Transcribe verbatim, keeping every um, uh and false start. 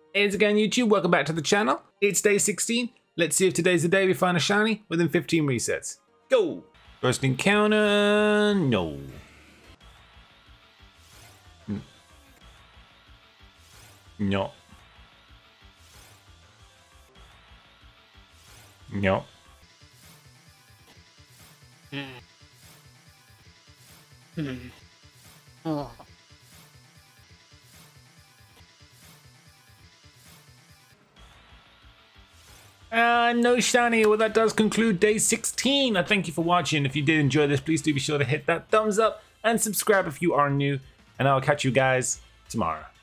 Hey, it's again YouTube, welcome back to the channel. It's day sixteen. Let's see if today's the day we find a shiny within fifteen resets. Go! First encounter, no. Mm. No. No. Hmm. Hmm. Oh. Uh, no shiny. Well, that does conclude day sixteen. I thank you for watching. If you did enjoy this, please do be sure to hit that thumbs up and subscribe if you are new. And I'll catch you guys tomorrow.